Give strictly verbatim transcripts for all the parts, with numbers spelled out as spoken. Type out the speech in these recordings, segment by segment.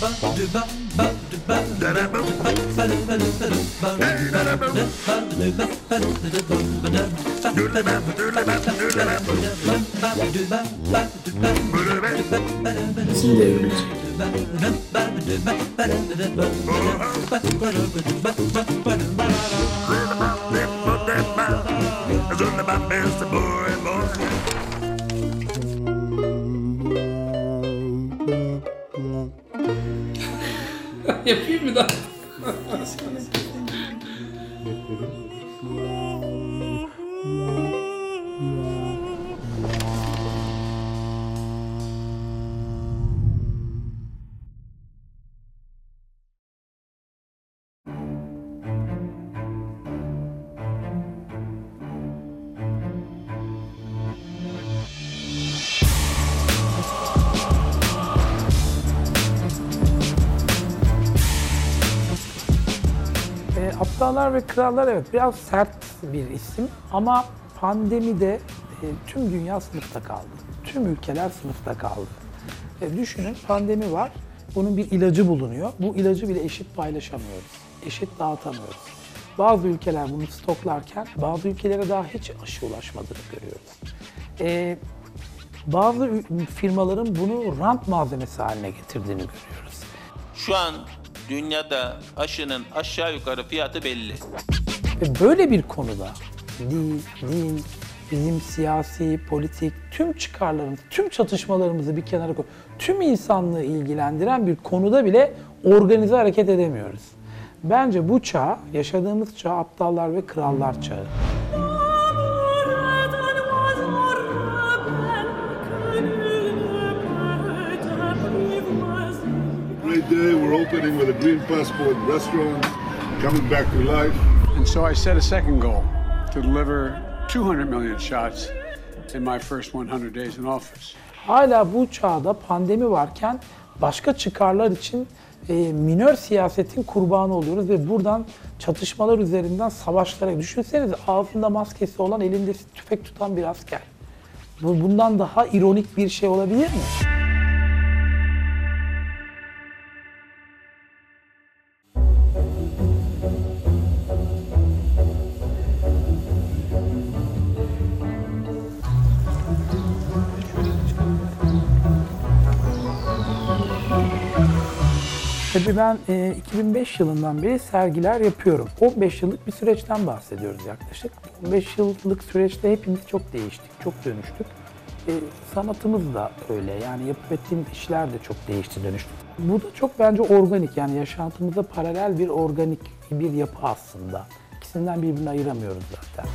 Sizi devrilecek. Yapayım mı daha? Aptallar ve Krallar evet biraz sert bir isim ama pandemide e, tüm dünya sınıfta kaldı. Tüm ülkeler sınıfta kaldı. E, düşünün pandemi var, bunun bir ilacı bulunuyor. Bu ilacı bile eşit paylaşamıyoruz, eşit dağıtamıyoruz. Bazı ülkeler bunu stoklarken bazı ülkelere daha hiç aşı ulaşmadığını görüyoruz. E, bazı firmaların bunu rant malzemesi haline getirdiğini görüyoruz. Şu an dünyada aşının aşağı yukarı fiyatı belli. Ve böyle bir konuda dil, din, bizim siyasi, politik, tüm çıkarlarımız, tüm çatışmalarımızı bir kenara koy, tüm insanlığı ilgilendiren bir konuda bile organize hareket edemiyoruz. Bence bu çağ, yaşadığımız çağ aptallar ve krallar çağı. Great day, we're opening with a green passport restaurant, coming back to life. And so I set a second goal, to deliver two hundred million shots in my first one hundred days in office. Hala bu çağda pandemi varken başka çıkarlar için e, minör siyasetin kurbanı oluyoruz ve buradan çatışmalar üzerinden savaşlara, düşünsenize ağzında maskesi olan, elinde tüfek tutan bir asker. Bu, bundan daha ironik bir şey olabilir mi? Tabii ben e, iki bin beş yılından beri sergiler yapıyorum. on beş yıllık bir süreçten bahsediyoruz yaklaşık. on beş yıllık süreçte hepimiz çok değiştik, çok dönüştük. E, sanatımız da öyle, yani yapıp ettiğimiz işler de çok değişti, dönüştü. Bu da çok bence organik, yani yaşantımıza paralel bir organik bir yapı aslında. İkisinden birbirini ayıramıyoruz zaten.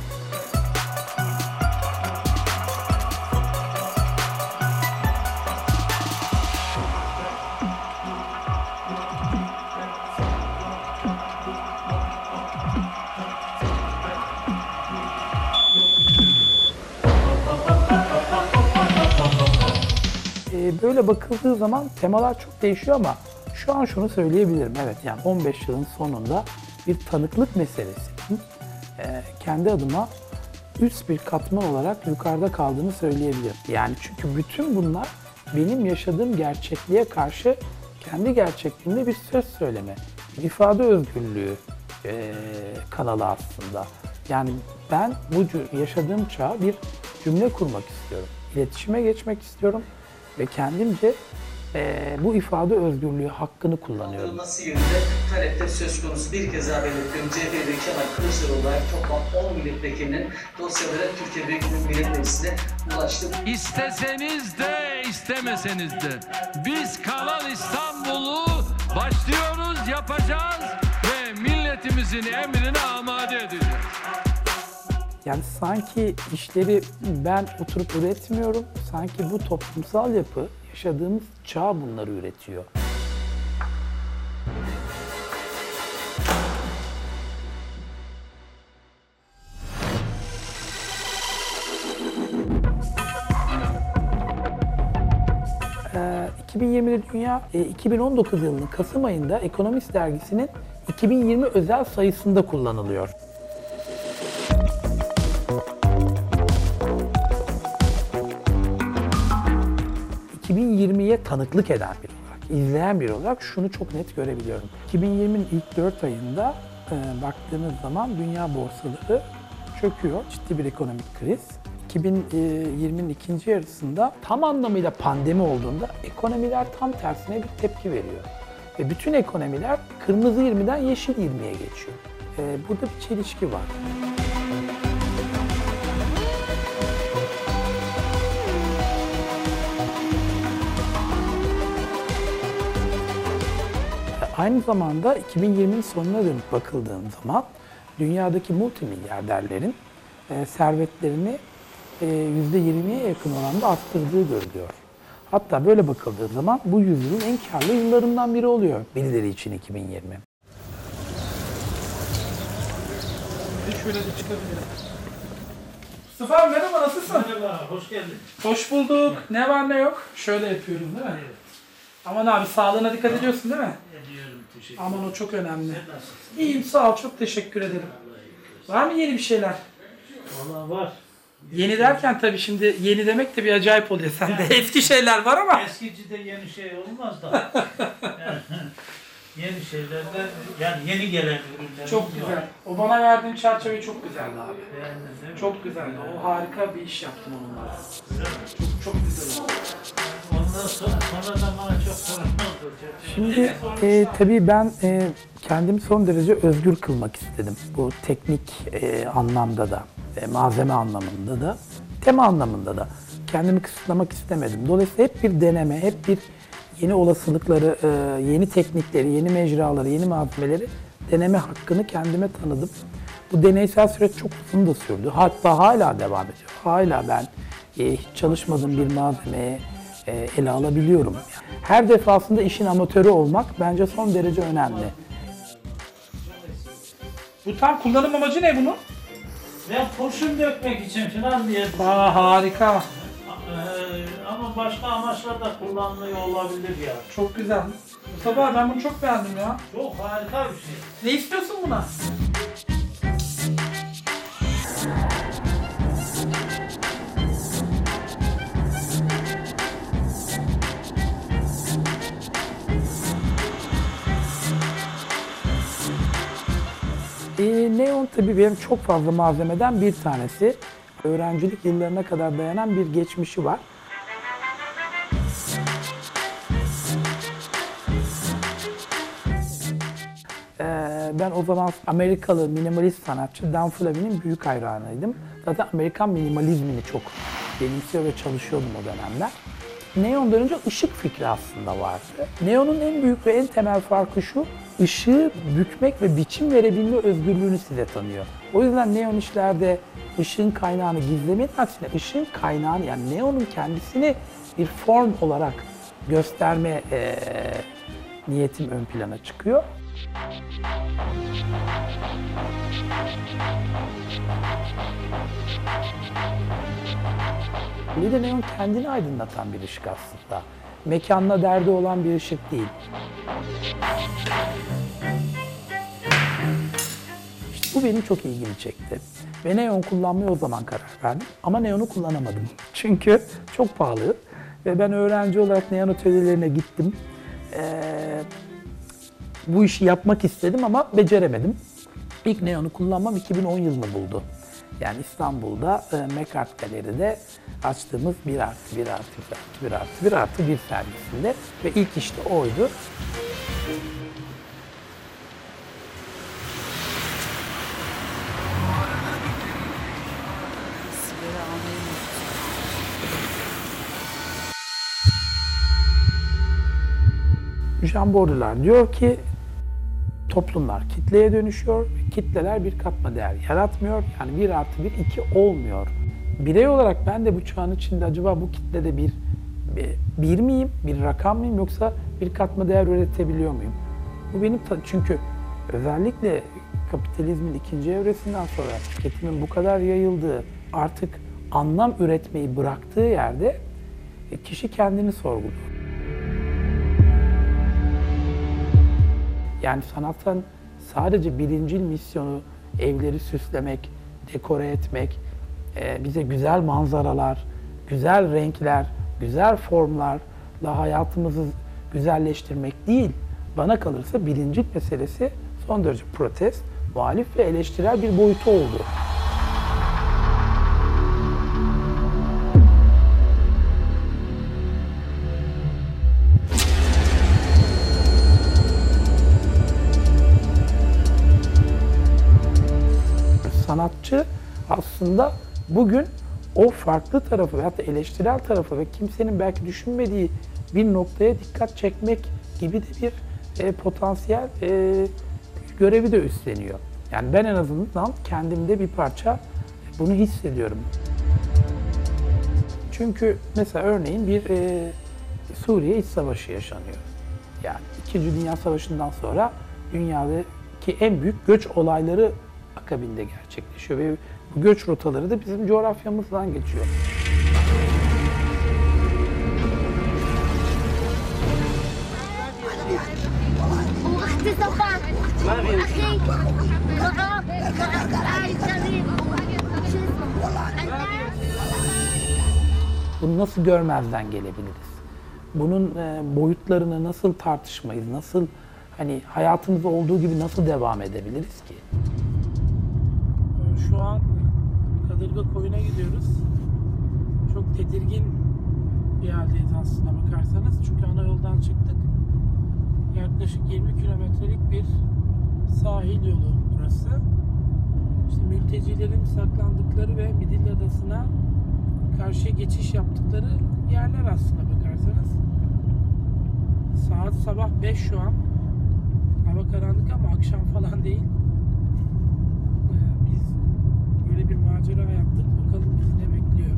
Böyle bakıldığı zaman temalar çok değişiyor ama şu an şunu söyleyebilirim. Evet, yani on beş yılın sonunda bir tanıklık meselesinin e, kendi adıma üst bir katman olarak yukarıda kaldığını söyleyebilirim. Yani çünkü bütün bunlar benim yaşadığım gerçekliğe karşı kendi gerçekliğimde bir söz söyleme, bir ifade özgürlüğü e, kanalı aslında. Yani ben bu yaşadığım çağa bir cümle kurmak istiyorum, iletişime geçmek istiyorum. Ve kendimce e, bu ifade özgürlüğü hakkını kullanıyorum. Nasıl yönünde talepte söz konusu bir kez daha belirtiyorum. C H P ve Kemal Kılıçdaroğlu olarak toplam on milletvekilinin dosyaları Türkiye Büyük Millet Meclisi'ne ulaştı. İsteseniz de istemeseniz de biz Kanal İstanbul'u başlıyoruz, yapacağız ve milletimizin emrine amade edeceğiz. Yani sanki işleri ben oturup üretmiyorum, sanki bu toplumsal yapı, yaşadığımız çağ bunları üretiyor. Ee, iki bin yirmide dünya, e, iki bin on dokuz yılının Kasım ayında Ekonomist dergisinin iki bin yirmi özel sayısında kullanılıyor. iki bin yirmiye tanıklık eden biri olarak, izleyen biri olarak şunu çok net görebiliyorum. iki bin yirminin ilk dört ayında e, baktığınız zaman dünya borsaları çöküyor. Ciddi bir ekonomik kriz. iki bin yirminin ikinci yarısında tam anlamıyla pandemi olduğunda ekonomiler tam tersine bir tepki veriyor. Ve bütün ekonomiler kırmızı yirmiden yeşil yirmiye geçiyor. E, burada bir çelişki var. Aynı zamanda iki bin yirminin sonuna dönüp bakıldığım zaman dünyadaki multimilyarderlerin e, servetlerini e, yüzde yirmiye yakın oranda arttırdığı görülüyor. Hatta böyle bakıldığı zaman bu yüzyılın en karlı yıllarından biri oluyor birileri için iki bin yirmi. Şöyle de çıkabilirim. Mustafa abi merhaba, nasılsın? Merhaba, hoş geldin. Hoş bulduk. Ne var ne yok? Şöyle yapıyorum değil mi? Evet. Aman abi sağlığına dikkat ediyorsun değil mi? Ediyorum, teşekkür Aman o çok önemli. Sen nasılsın? İyiyim sağ ol, çok teşekkür ederim. Var mı yeni bir şeyler? Valla var. Yeni derken tabii şimdi yeni demek de bir acayip oluyor. Sende eski şeyler var ama. Eskicide yeni şey olmaz da. Yani, yeni şeylerden, yani yeni gelen ürünler. Çok güzel. O bana verdiğin çerçeve çok güzeldi abi. Beğendin değil mi? Çok güzeldi. O harika bir iş yaptın onunla. Çok çok güzel oldu. Ondan sonra, sonra da bana çok sorun oldu. Şimdi e, tabii ben e, kendimi son derece özgür kılmak istedim. Bu teknik e, anlamda da, e, malzeme anlamında da, tema anlamında da. Kendimi kısıtlamak istemedim. Dolayısıyla hep bir deneme, hep bir yeni olasılıkları, e, yeni teknikleri, yeni mecraları, yeni malzemeleri deneme hakkını kendime tanıdım. Bu deneysel süreç çok uzun da sürdü. Hatta hala devam ediyor. Hala ben e, hiç çalışmadığım bir malzemeye e, ele alabiliyorum. Her defasında işin amatörü olmak bence son derece önemli. Bu tam kullanım amacı ne bunun? Ya kurşun dökmek için falan diye. Aa harika. Ee, ama başka amaçla da kullanılıyor olabilir ya. Çok güzel. Mustafa abi ben bunu çok beğendim ya. Çok harika bir şey. Ne istiyorsun buna? E, neon tabii benim çok fazla malzemeden bir tanesi. Öğrencilik yıllarına kadar dayanan bir geçmişi var. E, ben o zaman Amerikalı minimalist sanatçı Dan Flavin'in büyük hayranıydım. Zaten Amerikan minimalizmini çok benimsiyor ve çalışıyordum o dönemler. Neon'dan önce ışık fikri aslında vardı. Neon'un en büyük ve en temel farkı şu, ışığı bükmek ve biçim verebilme özgürlüğünü size tanıyor. O yüzden neon işlerde ışığın kaynağını gizlemeyin, aksine ışığın kaynağını, yani neonun kendisini bir form olarak gösterme e, niyetim ön plana çıkıyor. Bir de neon kendini aydınlatan bir ışık aslında. Mekanla derdi olan bir ışık değil. İşte bu benim çok ilgimi çekti. Ve neon kullanmaya o zaman karar verdim. Ama neonu kullanamadım. Çünkü çok pahalı. Ve ben öğrenci olarak neon atölyelerine gittim. Ee, bu işi yapmak istedim ama beceremedim. İlk neonu kullanmam iki bin on yılını buldu. Yani İstanbul'da e, Mekart Galeri'de açtığımız bir artı bir artı bir artı bir artı bir sergisinde ve ilk işte oydu. Jean Baudrillard diyor ki toplumlar kitleye dönüşüyor, kitleler bir katma değer yaratmıyor. Yani bir artı bir iki olmuyor. Birey olarak ben de bu çağın içinde acaba bu kitlede bir, bir miyim, bir rakam mıyım yoksa bir katma değer üretebiliyor muyum? Bu benim çünkü özellikle kapitalizmin ikinci evresinden sonra tüketimin bu kadar yayıldığı, artık anlam üretmeyi bıraktığı yerde kişi kendini sorguluyor. Yani sanatın sadece birincil misyonu evleri süslemek, dekore etmek, bize güzel manzaralar, güzel renkler, güzel formlarla hayatımızı güzelleştirmek değil, bana kalırsa bilincil meselesi son derece protest, muhalif ve eleştirel bir boyutu oldu. Sanatçı aslında bugün o farklı tarafı veyahut da eleştirel tarafı ve kimsenin belki düşünmediği bir noktaya dikkat çekmek gibi de bir e, potansiyel e, görevi de üstleniyor. Yani ben en azından kendimde bir parça bunu hissediyorum. Çünkü mesela örneğin bir e, Suriye iç savaşı yaşanıyor. Yani İkinci Dünya Savaşı'ndan sonra dünyadaki en büyük göç olayları akabinde gerçekleşiyor ve bu göç rotaları da bizim coğrafyamızdan geçiyor. Bunu nasıl görmezden gelebiliriz? Bunun boyutlarını nasıl tartışmayız? Nasıl hani hayatımızda olduğu gibi nasıl devam edebiliriz ki? Şu an Kadırga Koyu'na gidiyoruz. Çok tedirgin bir haldeyiz aslına bakarsanız. Çünkü ana yoldan çıktık. Yaklaşık yirmi kilometrelik bir sahil yolu burası. İşte mültecilerin saklandıkları ve Midilli Adası'na karşıya geçiş yaptıkları yerler aslına bakarsanız. Saat sabah beş şu an. Hava karanlık ama akşam falan değil. Biz böyle bir macera yaptık. Bakalım bizi ne bekliyor.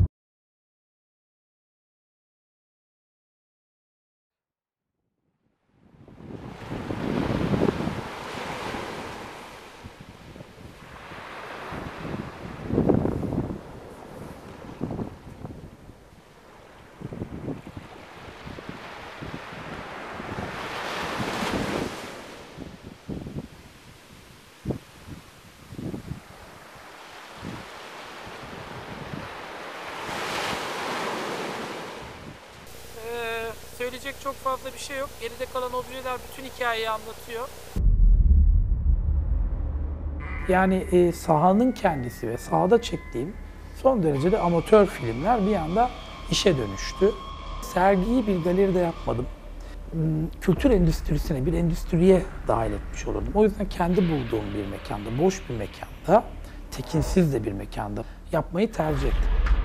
Söyleyecek çok fazla bir şey yok. Geride kalan objeler bütün hikayeyi anlatıyor. Yani e, sahanın kendisi ve sahada çektiğim son derece de amatör filmler bir anda işe dönüştü. Sergiyi bir galeride yapmadım. Kültür endüstrisine, bir endüstriye dahil etmiş olurdum. O yüzden kendi bulduğum bir mekanda, boş bir mekanda, tekinsiz de bir mekanda yapmayı tercih ettim.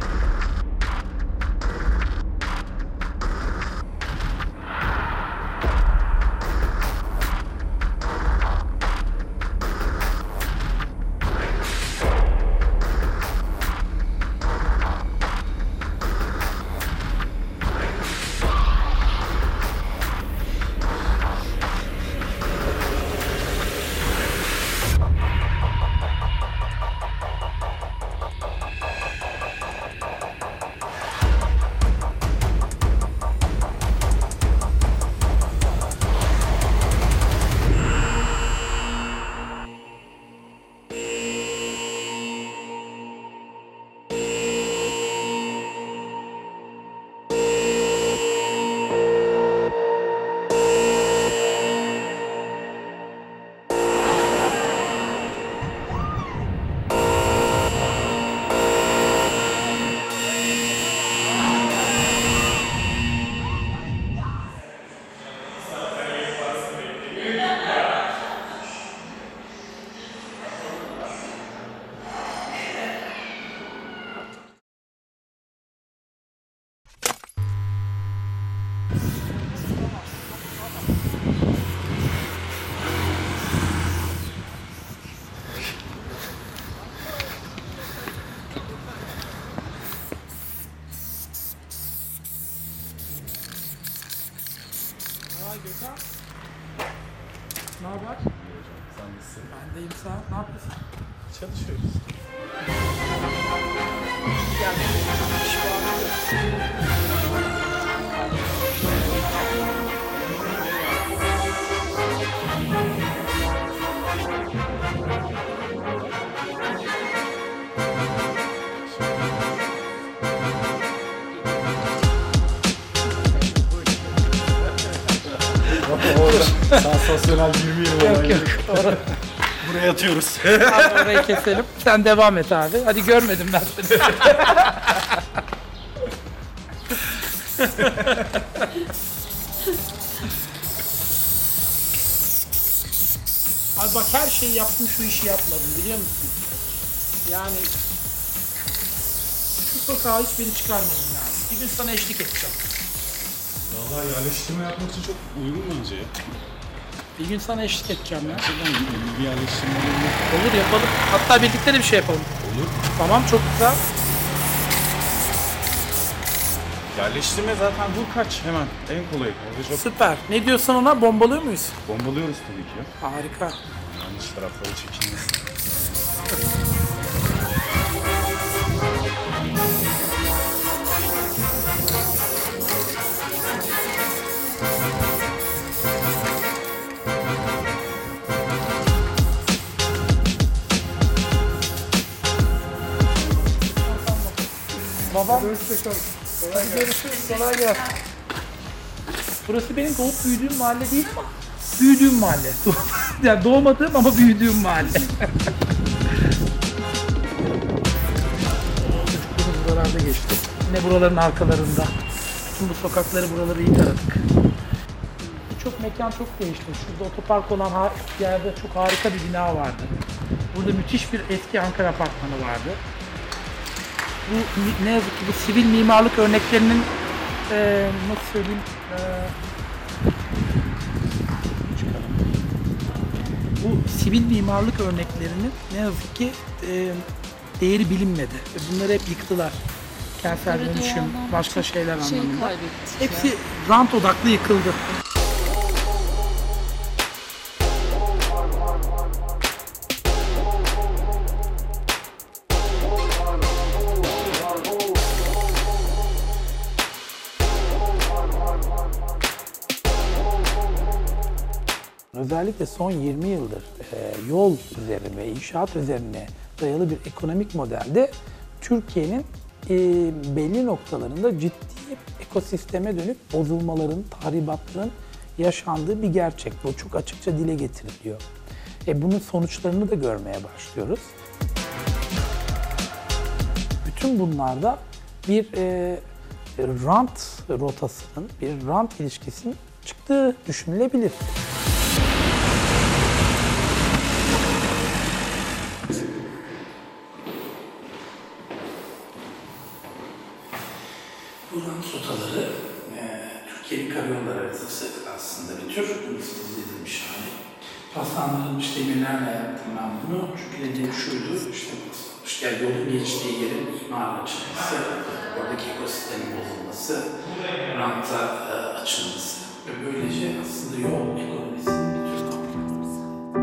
Gökhan. Ne haber? Sen nasılsın? Ben deyim, sağ ol. Ne yapıyorsun? Çalışıyoruz. Sansasyonel dinlemeyelim Yok olayı. yok. Or- Buraya atıyoruz. Abi orayı keselim. Sen devam et abi. Hadi görmedim ben seni. Abi bak her şeyi yaptım, şu işi yapmadım biliyor musun? Yani şu sokağa hiçbiri çıkarmadım yani. Bir gün sana eşlik edeceğim. Valla yerleştirme yapmak için çok uygun bence ya. Bir gün sana eşlik edeceğim ya. Gerçekten bir yerleştirme olur. Olur yapalım. Hatta birlikte de bir şey yapalım. Olur. Tamam çok güzel. Yerleştirme zaten vur kaç hemen. En kolayı. Orada çok Süper. Ne diyorsun ona? Bombalıyor muyuz? bombalıyoruz tabii ki. Harika. Yanlış tarafları çekilmesin. Babam. Hadi görüşürüz. Kolay gelsin. Burası benim doğup büyüdüğüm mahalle değil ama büyüdüğüm mahalle. Yani doğmadığım ama büyüdüğüm mahalle. Çocukluğumuz buralarda geçti. Yine buraların arkalarında. Bütün bu sokakları, buraları iyi taradık. Birçok mekan çok değişti. Şurada otopark olan ha- yerde çok harika bir bina vardı. Burada müthiş bir eski Ankara apartmanı vardı. Bu mi- ne yazık ki bu sivil mimarlık örneklerinin eee nasıl söyleyeyim eee, çıkaralım. Bu sivil mimarlık örneklerinin ne yazık ki eee, değeri bilinmedi. Ve bunları hep yıktılar. Kentsel Evet, o dönüşüm, anlamda başka çok şeyler şey anlamında. kaybettik Hepsi ya. rant odaklı yıkıldı. Özellikle son yirmi yıldır e, yol üzerine ve inşaat üzerine dayalı bir ekonomik modelde Türkiye'nin e, belli noktalarında ciddi ekosisteme dönük bozulmaların, tahribatların yaşandığı bir gerçek. Bu çok açıkça dile getiriliyor. E, bunun sonuçlarını da görmeye başlıyoruz. Bütün bunlarda bir e, rant rotasının, bir rant ilişkisinin çıktığı düşünülebilir. Bu rant rotaları e, Türkiye'nin karayolları haritası aslında bir tür sınıf edilmiş hali. Paslandırılmış demirlerle yaptım ben bunu. Çünkü dediğim şuydu, işte, işte yolun geçtiği yerin imar açılması, oradaki ekosistemin bozulması, ranta e, açılması ve böylece aslında yol ekonomisinin bir tür kapatılması.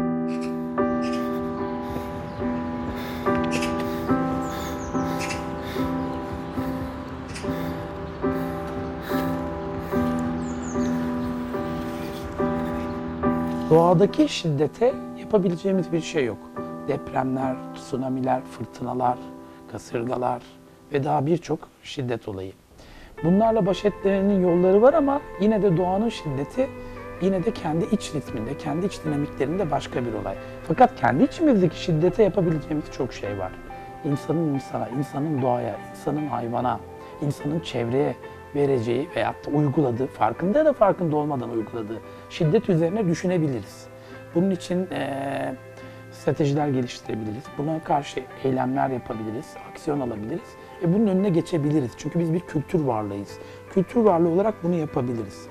Doğadaki şiddete yapabileceğimiz bir şey yok. Depremler, tsunamiler, fırtınalar, kasırgalar ve daha birçok şiddet olayı. Bunlarla baş etmenin yolları var ama yine de doğanın şiddeti yine de kendi iç ritminde, kendi iç dinamiklerinde başka bir olay. Fakat kendi içimizdeki şiddete yapabileceğimiz çok şey var. İnsanın insana, insanın doğaya, insanın hayvana, insanın çevreye vereceği veyahut da uyguladığı, farkında ya da farkında olmadan uyguladığı şiddet üzerine düşünebiliriz. Bunun için e, stratejiler geliştirebiliriz. Buna karşı eylemler yapabiliriz, aksiyon alabiliriz ve bunun önüne geçebiliriz. Çünkü biz bir kültür varlığıyız. Kültür varlığı olarak bunu yapabiliriz.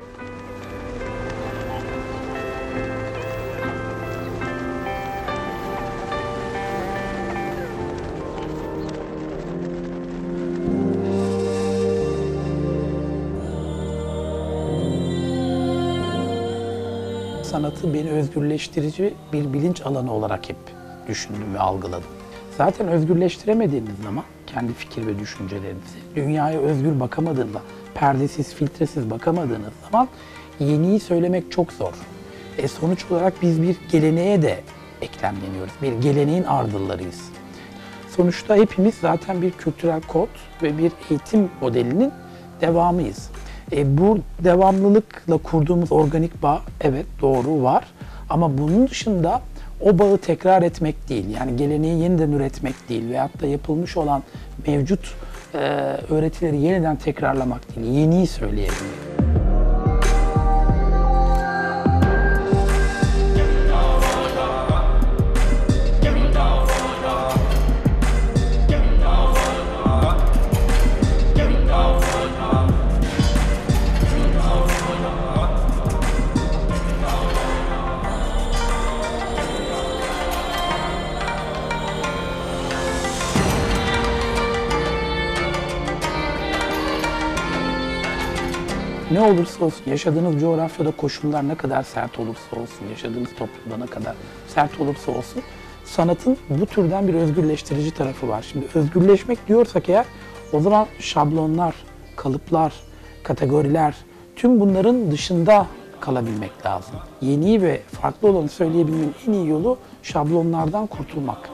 Sanatı beni özgürleştirici bir bilinç alanı olarak hep düşündüm ve algıladım. Zaten özgürleştiremediğiniz zaman kendi fikir ve düşüncelerinizi, dünyaya özgür bakamadığında, perdesiz, filtresiz bakamadığınız zaman yeniyi söylemek çok zor. E sonuç olarak biz bir geleneğe de eklemleniyoruz. Bir geleneğin ardıllarıyız. Sonuçta hepimiz zaten bir kültürel kod ve bir eğitim modelinin devamıyız. E, bu devamlılıkla kurduğumuz organik bağ, evet doğru var. Ama bunun dışında o bağı tekrar etmek değil, yani geleneği yeniden üretmek değil veyahut da yapılmış olan mevcut e, öğretileri yeniden tekrarlamak değil, yeniyi söyleyebilmek. Ne olursa olsun, yaşadığınız coğrafyada koşullar ne kadar sert olursa olsun, yaşadığınız toplumda ne kadar sert olursa olsun, sanatın bu türden bir özgürleştirici tarafı var. Şimdi özgürleşmek diyorsak eğer, o zaman şablonlar, kalıplar, kategoriler, tüm bunların dışında kalabilmek lazım. Yeni ve farklı olanı söyleyebilmenin en iyi yolu şablonlardan kurtulmak.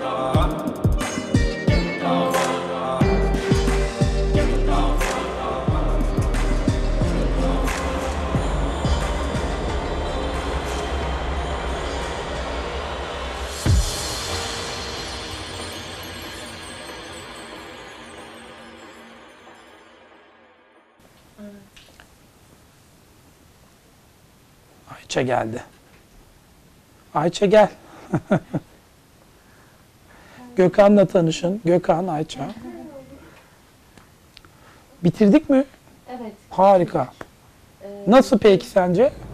Ayça geldi. Ayça gel. Gökhan'la tanışın. Gökhan, Ayça. Bitirdik mi? Evet. Harika. Nasıl peki sence?